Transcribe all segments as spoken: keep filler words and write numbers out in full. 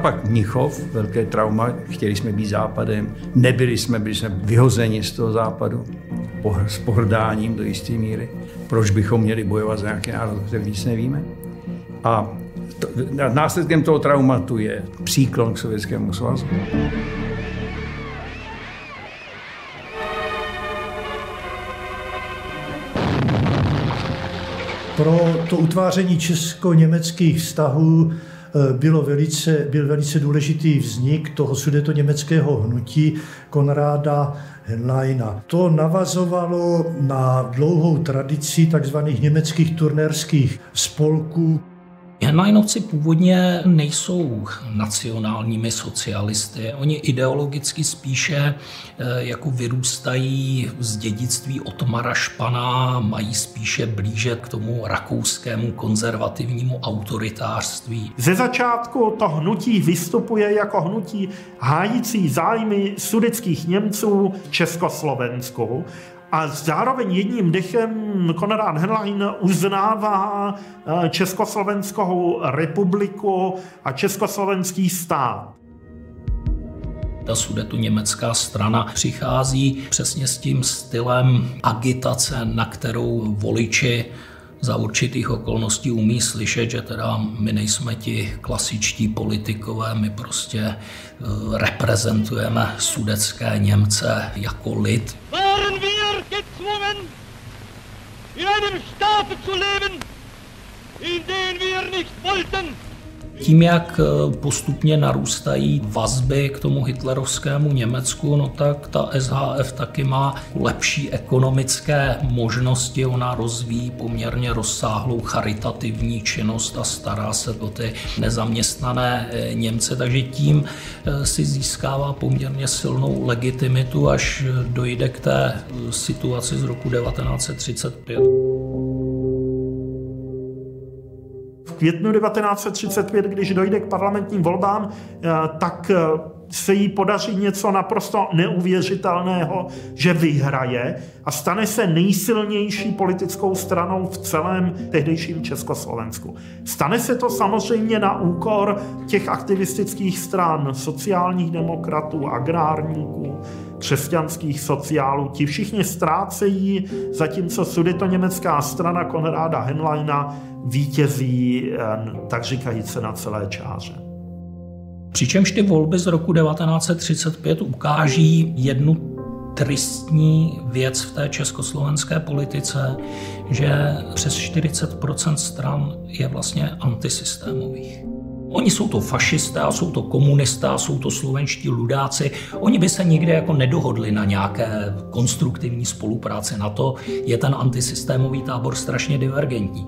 pak Mnichov, velké trauma, chtěli jsme být západem, nebyli jsme, byli jsme vyhozeni z toho západu, s pohrdáním do jisté míry. Proč bychom měli bojovat za nějaké národ, který nic nevíme? A to, následkem toho traumatu je příklon k Sovětskému svazu. Pro to utváření česko-německých vztahů bylo velice, byl velice důležitý vznik toho sudetoněmeckého hnutí Konráda Henleina. To navazovalo na dlouhou tradici tzv. Německých turnérských spolků. Henleinovci původně nejsou nacionálními socialisty. Oni ideologicky spíše jako vyrůstají z dědictví Otmara Špana, mají spíše blíže k tomu rakouskému konzervativnímu autoritářství. Ze začátku to hnutí vystupuje jako hnutí hájící zájmy sudetských Němců v Československu. A zároveň jedním dechem Konrad Henlein uznává Československou republiku a československý stát. Ta sudetoněmecká strana přichází přesně s tím stylem agitace, na kterou voliči za určitých okolností umí slyšet, že teda my nejsme ti klasičtí politikové, my prostě uh, reprezentujeme sudetské Němce jako lid. Waren wir gezwungen, in einem Staate zu leben, in den wir nicht wollten. Tím, jak postupně narůstají vazby k tomu hitlerovskému Německu, no tak ta S H F taky má lepší ekonomické možnosti. Ona rozvíjí poměrně rozsáhlou charitativní činnost a stará se o ty nezaměstnané Němce, takže tím si získává poměrně silnou legitimitu, až dojde k té situaci z roku devatenáct set třicet pět. V květnu devatenáct set třicet pět, když dojde k parlamentním volbám, tak se jí podaří něco naprosto neuvěřitelného, že vyhraje a stane se nejsilnější politickou stranou v celém tehdejším Československu. Stane se to samozřejmě na úkor těch aktivistických stran, sociálních demokratů, agrárníků, křesťanských sociálů. Ti všichni ztrácejí, zatímco sudetoněmecká strana Konráda Henleina vítězí, tak říkajíce, na celé čáře. Přičemž ty volby z roku devatenáct set třicet pět ukáží jednu tristní věc v té československé politice, že přes čtyřicet procent stran je vlastně antisystémových. Oni jsou to fašisté, jsou to komunisté, jsou to slovenští ludáci. Oni by se nikdy jako nedohodli na nějaké konstruktivní spolupráci. Na to je ten antisystémový tábor strašně divergentní.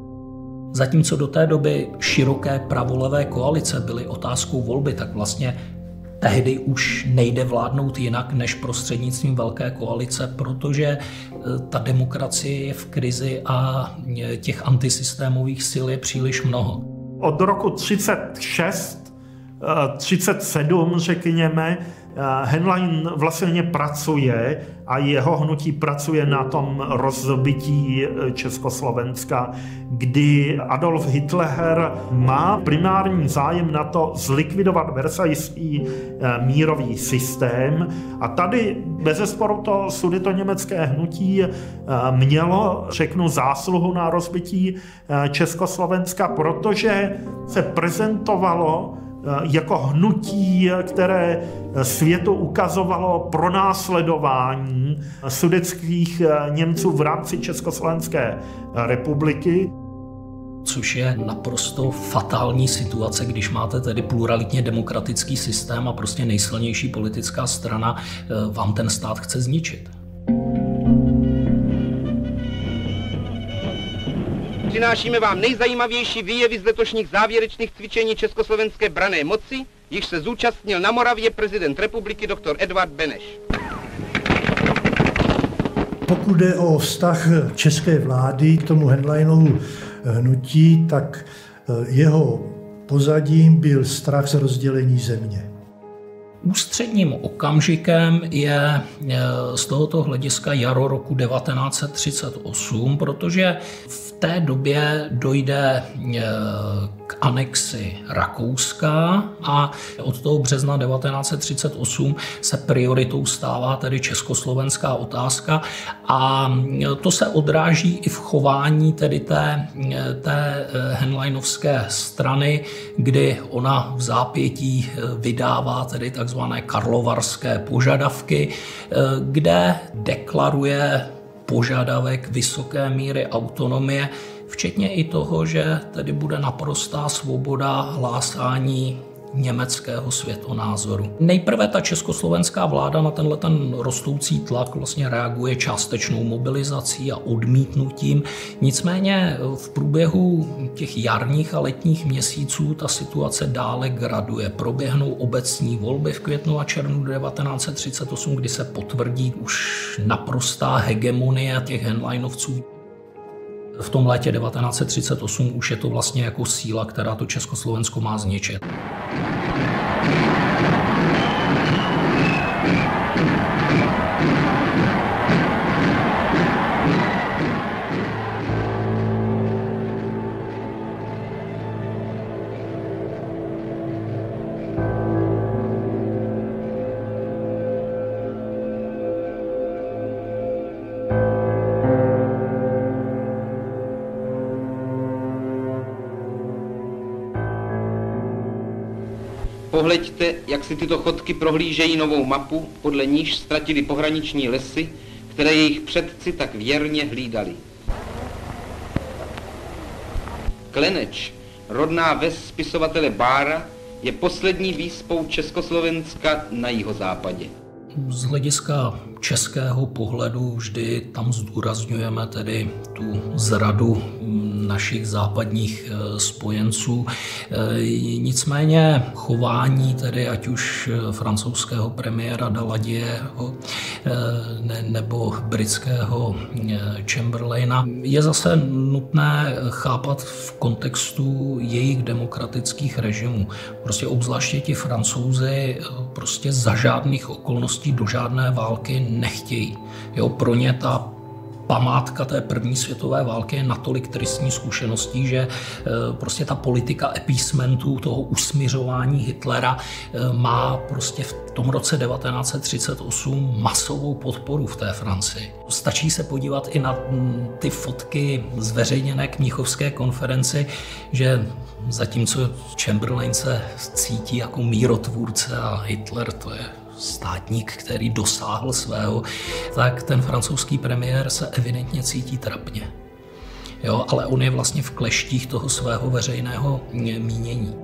Zatímco do té doby široké pravolevé koalice byly otázkou volby, tak vlastně tehdy už nejde vládnout jinak než prostřednictvím velké koalice, protože ta demokracie je v krizi a těch antisystémových sil je příliš mnoho. Od roku třicet šest, třicet sedm, řekněme, Henlein vlastně pracuje a jeho hnutí pracuje na tom rozbití Československa, kdy Adolf Hitler má primární zájem na to zlikvidovat versajský mírový systém. A tady bezesporu to sudetoněmecké hnutí mělo, řeknu, zásluhu na rozbití Československa, protože se prezentovalo jako hnutí, které světu ukazovalo pronásledování sudetských Němců v rámci Československé republiky. Což je naprosto fatální situace, když máte tedy pluralitně demokratický systém a prostě nejsilnější politická strana vám ten stát chce zničit. Přinášíme vám nejzajímavější výjevy z letošních závěrečných cvičení československé branné moci, jichž se zúčastnil na Moravě prezident republiky doktor Edvard Beneš. Pokud jde o vztah české vlády k tomu Henleinovu hnutí, tak jeho pozadím byl strach z rozdělení země. Ústředním okamžikem je z tohoto hlediska jaro roku devatenáct set třicet osm, protože v té době dojde k k anexi Rakouska a od toho března devatenáct set třicet osm se prioritou stává tedy československá otázka a to se odráží i v chování tedy té, té Henleinovské strany, kdy ona v zápětí vydává tedy takzvané karlovarské požadavky, kde deklaruje požadavek vysoké míry autonomie, včetně i toho, že tedy bude naprostá svoboda hlásání německého světonázoru. Nejprve ta československá vláda na tenhle ten rostoucí tlak vlastně reaguje částečnou mobilizací a odmítnutím. Nicméně v průběhu těch jarních a letních měsíců ta situace dále graduje. Proběhnou obecní volby v květnu a červnu devatenáct set třicet osm, kdy se potvrdí už naprostá hegemonie těch Henleinovců. V tom létě devatenáct set třicet osm už je to vlastně jako síla, která to Československo má zničit. Pohleďte, jak si tyto chodky prohlížejí novou mapu, podle níž ztratili pohraniční lesy, které jejich předci tak věrně hlídali. Kleneč, rodná ves spisovatele Bára, je poslední výspou Československa na jihozápadě. Z hlediska českého pohledu vždy tam zdůrazňujeme tedy tu zradu našich západních spojenců. Nicméně chování tedy ať už francouzského premiéra Daladieho nebo britského Chamberlaina je zase nutné chápat v kontextu jejich demokratických režimů. Prostě obzvláště ti Francouzi prostě za žádných okolností do žádné války nechtějí. Jo, pro ně ta památka té první světové války je natolik tristní zkušeností, že prostě ta politika appeasementu, toho usmiřování Hitlera má prostě v tom roce devatenáct set třicet osm masovou podporu v té Francii. Stačí se podívat i na ty fotky zveřejněné k Mnichovské konferenci, že zatímco Chamberlain se cítí jako mírotvůrce a Hitler to je státník, který dosáhl svého, tak ten francouzský premiér se evidentně cítí trapně. Jo, ale on je vlastně v kleštích toho svého veřejného mínění.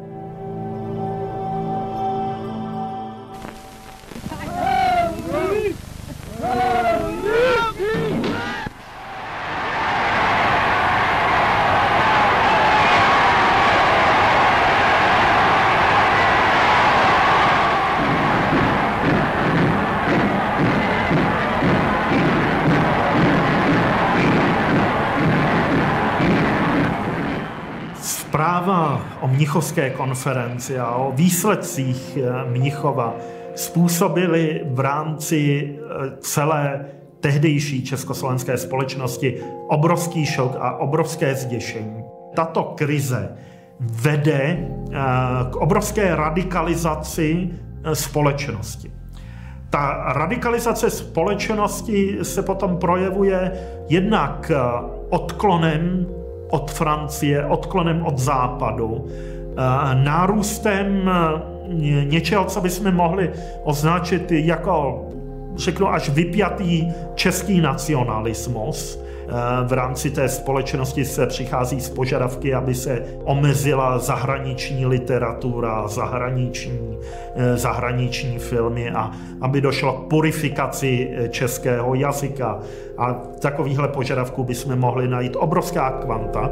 Zpráva o Mnichovské konferenci a o výsledcích Mnichova způsobily v rámci celé tehdejší československé společnosti obrovský šok a obrovské zděšení. Tato krize vede k obrovské radikalizaci společnosti. Ta radikalizace společnosti se potom projevuje jednak odklonem od Francie, odklonem od západu, nárůstem něčeho, co bychom mohli označit jako, řeknu, až vypjatý český nacionalismus. V rámci té společnosti se přichází z požadavky, aby se omezila zahraniční literatura, zahraniční, zahraniční filmy a aby došlo k purifikaci českého jazyka. A takovýchhle požadavků bychom mohli najít obrovská kvanta.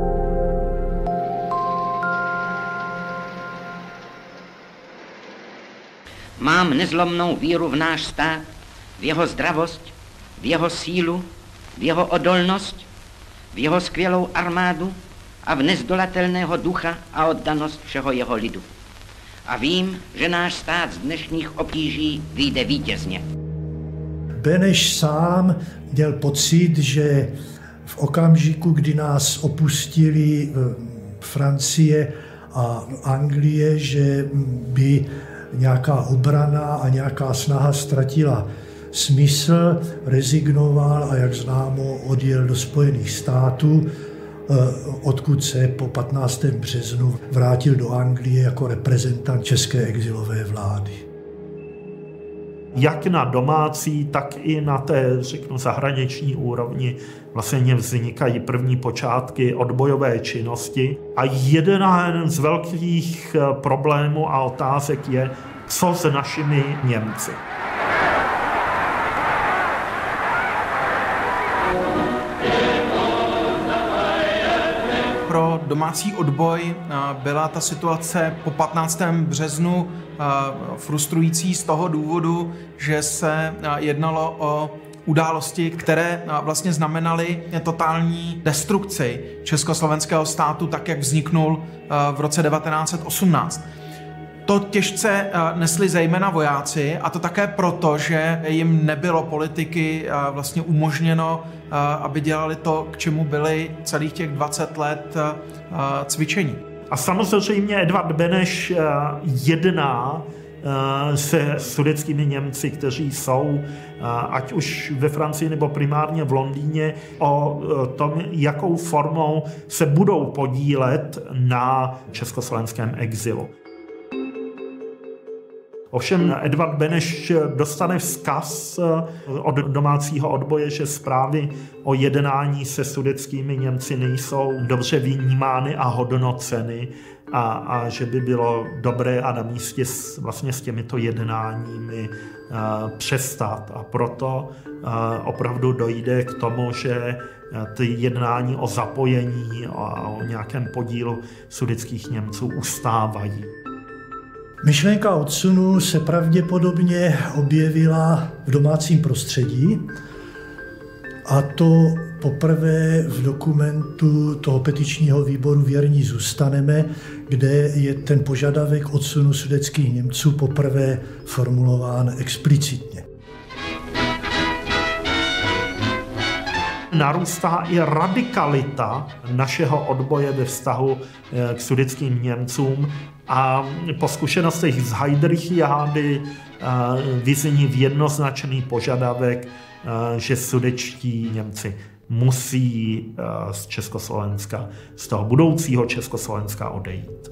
Mám nezlomnou víru v náš stát, v jeho zdravost, v jeho sílu, v jeho odolnost, v jeho skvělou armádu a v nezdolatelného ducha a oddanost všeho jeho lidu. A vím, že náš stát z dnešních obtíží vyjde vítězně. Beneš sám měl pocit, že v okamžiku, kdy nás opustili Francie a Anglie, že by nějaká obrana a nějaká snaha ztratila smysl, rezignoval a jak známo odjel do Spojených států, odkud se po patnáctého březnu vrátil do Anglie jako reprezentant české exilové vlády. Jak na domácí, tak i na té, řeknu, zahraniční úrovni vlastně vznikají první počátky odbojové činnosti. A jeden z velkých problémů a otázek je, co s našimi Němci. Pro domácí odboj byla ta situace po patnáctého březnu frustrující z toho důvodu, že se jednalo o události, které vlastně znamenaly totální destrukci československého státu, tak jak vzniknul v roce devatenáct set osmnáct. To těžce nesli zejména vojáci, a to také proto, že jim nebylo politiky vlastně umožněno, aby dělali to, k čemu byli celých těch dvacet let cvičení. A samozřejmě Edvard Beneš jedná se sudetskými Němci, kteří jsou, ať už ve Francii nebo primárně v Londýně, o tom, jakou formou se budou podílet na československém exilu. Ovšem Edvard Beneš dostane vzkaz od domácího odboje, že zprávy o jednání se sudetskými Němci nejsou dobře vnímány a hodnoceny a, a že by bylo dobré a na místě s, vlastně s těmito jednáními a, přestat. A proto a, opravdu dojde k tomu, že ty jednání o zapojení a o nějakém podílu sudetských Němců ustávají. Myšlenka odsunu se pravděpodobně objevila v domácím prostředí, a to poprvé v dokumentu toho petičního výboru Věrní zůstaneme, kde je ten požadavek odsunu sudetských Němců poprvé formulován explicitně. Narůstá i radikalita našeho odboje ve vztahu k sudetským Němcům a po zkušenostech z Heydrichiády vyzní v jednoznačný požadavek, že sudetští Němci musí z Československa, z toho budoucího Československa odejít.